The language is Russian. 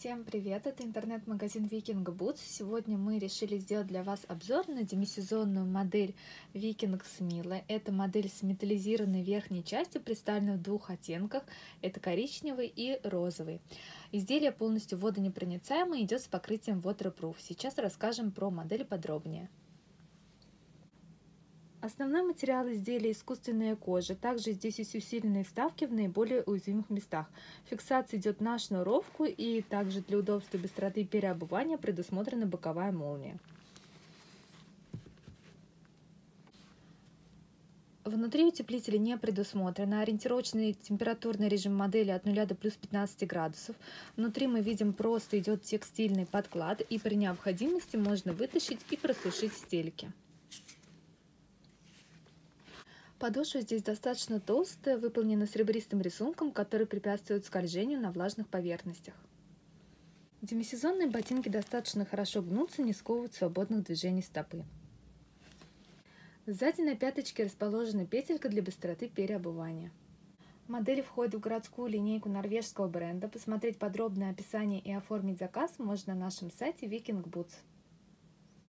Всем привет! Это интернет-магазин Viking Boots. Сегодня мы решили сделать для вас обзор на демисезонную модель Viking Smille. Это модель с металлизированной верхней частью, представлена в двух оттенках. Это коричневый и розовый. Изделие полностью водонепроницаемое, идет с покрытием Waterproof. Сейчас расскажем про модель подробнее. Основной материал изделия – искусственная кожа. Также здесь есть усиленные вставки в наиболее уязвимых местах. Фиксация идет на шнуровку, и также для удобства и быстроты переобувания предусмотрена боковая молния. Внутри утеплителя не предусмотрено. Ориентировочный температурный режим модели от 0 до плюс 15 градусов. Внутри мы видим, просто идет текстильный подклад, и при необходимости можно вытащить и просушить стельки. Подошва здесь достаточно толстая, выполнена с ребристым рисунком, который препятствует скольжению на влажных поверхностях. Демисезонные ботинки достаточно хорошо гнутся, не сковывают свободных движений стопы. Сзади на пяточке расположена петелька для быстроты переобувания. Модель входит в городскую линейку норвежского бренда. Посмотреть подробное описание и оформить заказ можно на нашем сайте Viking Boots.